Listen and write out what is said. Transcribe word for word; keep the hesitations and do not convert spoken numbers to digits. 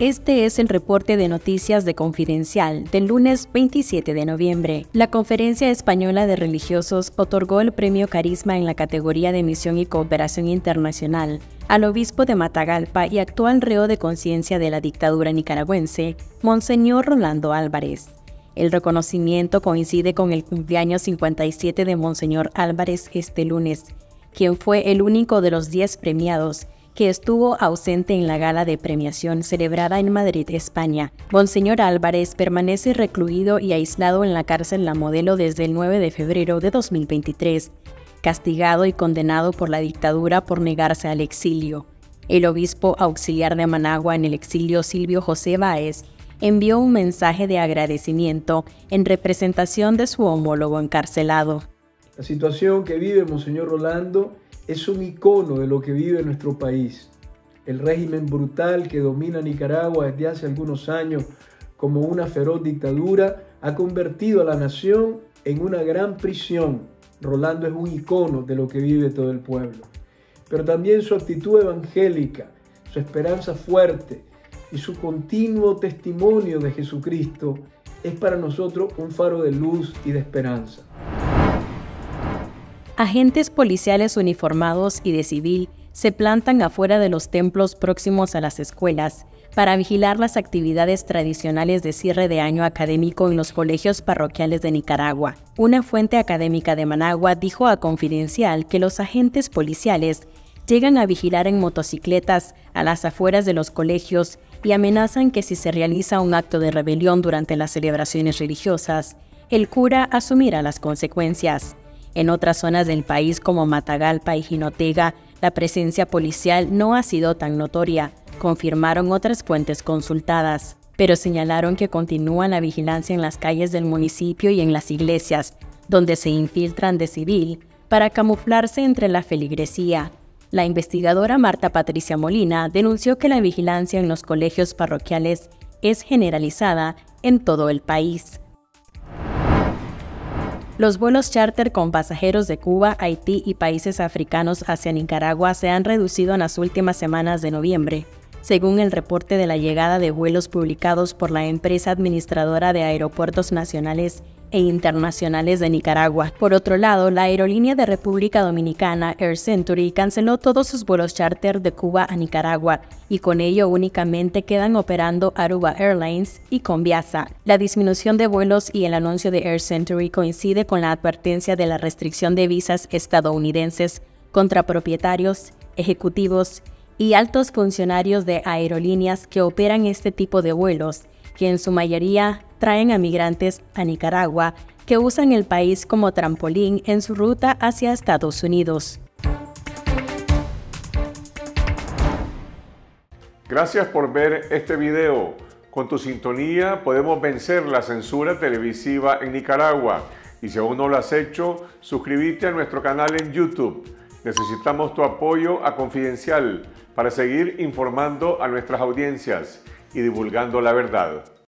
Este es el reporte de noticias de Confidencial del lunes veintisiete de noviembre. La Conferencia Española de Religiosos otorgó el premio Carisma en la categoría de Misión y Cooperación Internacional al obispo de Matagalpa y actual reo de conciencia de la dictadura nicaragüense, Monseñor Rolando Álvarez. El reconocimiento coincide con el cumpleaños cincuenta y siete de Monseñor Álvarez este lunes, quien fue el único de los diez premiados que estuvo ausente en la gala de premiación celebrada en Madrid, España. Monseñor Álvarez permanece recluido y aislado en la cárcel La Modelo desde el nueve de febrero de dos mil veintitrés, castigado y condenado por la dictadura por negarse al exilio. El obispo auxiliar de Managua en el exilio, Silvio José Báez, envió un mensaje de agradecimiento en representación de su homólogo encarcelado. La situación que vive Monseñor Rolando es un icono de lo que vive nuestro país. El régimen brutal que domina Nicaragua desde hace algunos años como una feroz dictadura ha convertido a la nación en una gran prisión. Rolando es un icono de lo que vive todo el pueblo. Pero también su actitud evangélica, su esperanza fuerte y su continuo testimonio de Jesucristo es para nosotros un faro de luz y de esperanza. Agentes policiales uniformados y de civil se plantan afuera de los templos próximos a las escuelas para vigilar las actividades tradicionales de cierre de año académico en los colegios parroquiales de Nicaragua. Una fuente académica de Managua dijo a Confidencial que los agentes policiales llegan a vigilar en motocicletas a las afueras de los colegios y amenazan que si se realiza un acto de rebelión durante las celebraciones religiosas, el cura asumirá las consecuencias. En otras zonas del país como Matagalpa y Jinotega, la presencia policial no ha sido tan notoria, confirmaron otras fuentes consultadas, pero señalaron que continúa la vigilancia en las calles del municipio y en las iglesias, donde se infiltran de civil para camuflarse entre la feligresía. La investigadora Marta Patricia Molina denunció que la vigilancia en los colegios parroquiales es generalizada en todo el país. Los vuelos charter con pasajeros de Cuba, Haití y países africanos hacia Nicaragua se han reducido en las últimas semanas de noviembre, según el reporte de la llegada de vuelos publicados por la empresa administradora de aeropuertos nacionales e internacionales de Nicaragua. Por otro lado, la aerolínea de República Dominicana, Air Century, canceló todos sus vuelos charter de Cuba a Nicaragua y con ello únicamente quedan operando Aruba Airlines y Conviasa. La disminución de vuelos y el anuncio de Air Century coincide con la advertencia de la restricción de visas estadounidenses contra propietarios, ejecutivos y altos funcionarios de aerolíneas que operan este tipo de vuelos, que en su mayoría traen a migrantes a Nicaragua que usan el país como trampolín en su ruta hacia Estados Unidos. Gracias por ver este video. Con tu sintonía podemos vencer la censura televisiva en Nicaragua. Y si aún no lo has hecho, suscríbete a nuestro canal en YouTube. Necesitamos tu apoyo a Confidencial para seguir informando a nuestras audiencias y divulgando la verdad.